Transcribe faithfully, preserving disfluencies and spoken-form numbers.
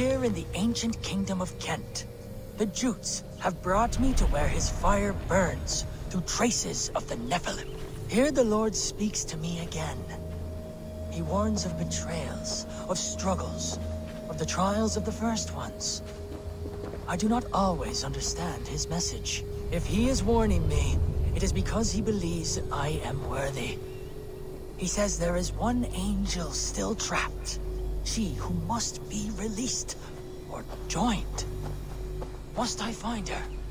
here in the ancient kingdom of Kent. The Jutes have brought me to where his fire burns through traces of the Nephilim. Here the Lord speaks to me again. He warns of betrayals, of struggles, of the trials of the first ones. I do not always understand his message. If he is warning me, it is because he believes I am worthy. He says there is one angel still trapped. She who must be released or joined. Must I find her?